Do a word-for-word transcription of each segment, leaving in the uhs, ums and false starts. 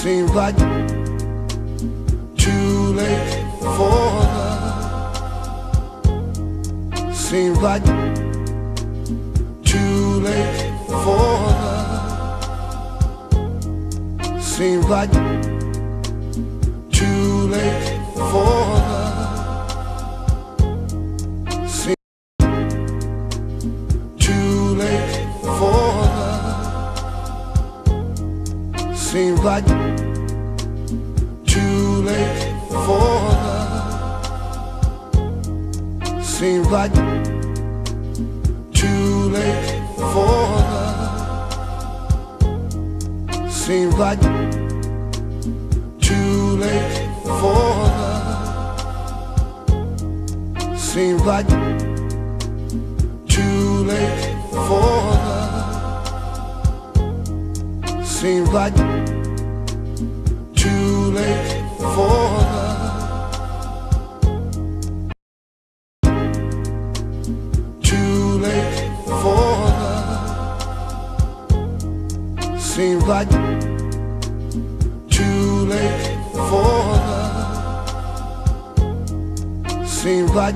Seems like too late for love. Seems like too late for love. Seems like too late for love. Seems too late for love. Seems like too late for love. Seems like too late for love. Seems like too late for love. Seems like too late for love. Seems like too late for love. Too late for love. Seems like too late for love. Seems like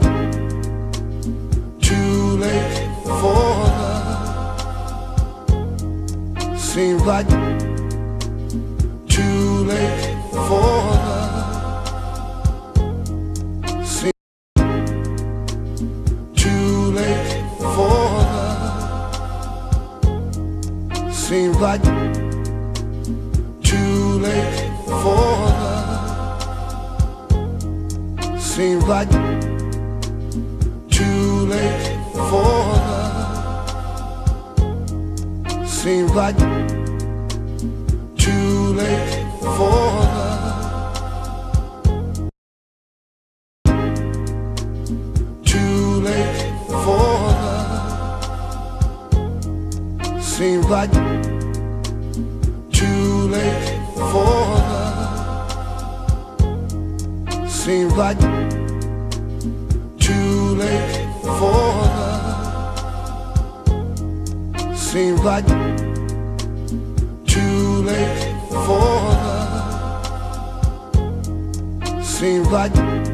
too late for love. Seems like too late for love. Seems too late for love. Seems like too late for love. Seems like too late for love. Seems like too late for love. Too late for love. Seems like too late for love. Seems like too late for love. Seems like too late for love. Seems like